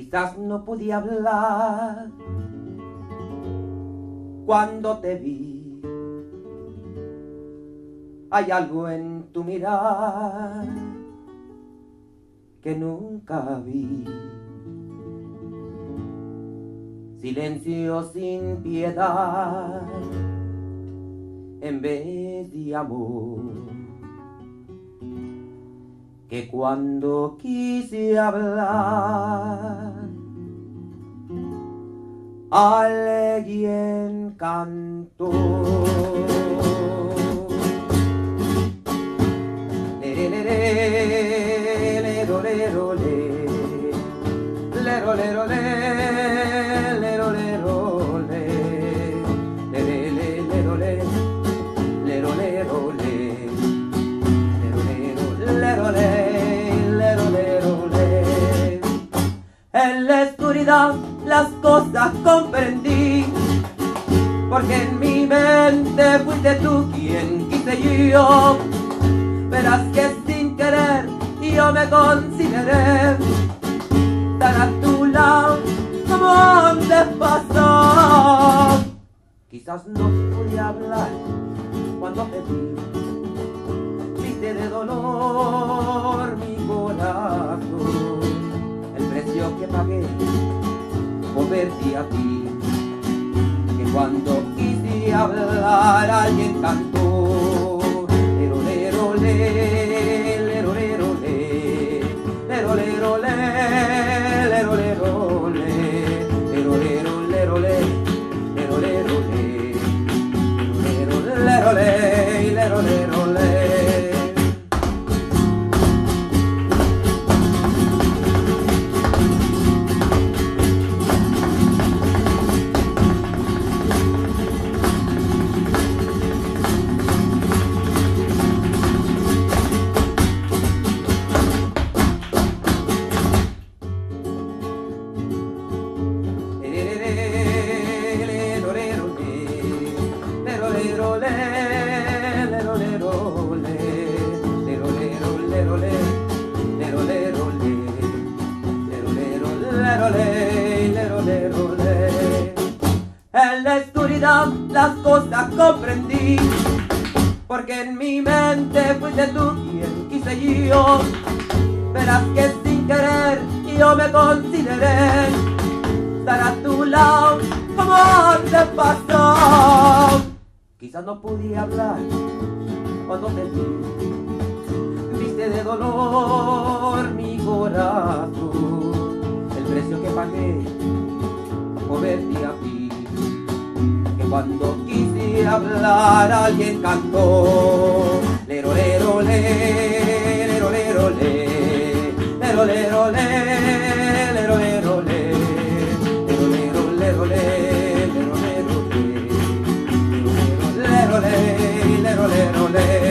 Quizás no pude hablar cuando te vi. Hay algo en tu mirar que nunca vi. Silencio sin piedad en vez de amor, que cuando quise hablar alguien cantó. Lero, lero, le, lero, lero, le, lero, lero, le, lero, le, lero, lero, le, lero, lero, le. En la oscuridad las cosas comprendí, porque en mi mente fuiste tú quien quise yo. Verás que sin querer yo me consideré estar a tu lado como antes pasó. Quizás no pude hablar cuando te vi, viste de dolor mi corazón, el precio que pagué por verte a ti, que cuando quise hablar alguien cantó. Lero, lero, le, lero, lero, le, lero, lero, le, lero, lero, le, lero, lero, lero, le, lero, lero, le, lero, lero, le, lero, lero, le. En la oscuridad las cosas comprendí, porque en mi mente fuiste tú quien quise yo. Verás que sin querer yo me consideré estar a tu lado como antes pasó. Quizás no pude hablar cuando te vi, viste de dolor mi corazón, el precio que pagué por verte a ti, que cuando quise hablar alguien cantó. Lero, lero, le, lero, lero, le, lero, lero, le, lero, lero, le, lero, lero, lero, le, lero, lero, le, lero, lero, le, lero, lero, le.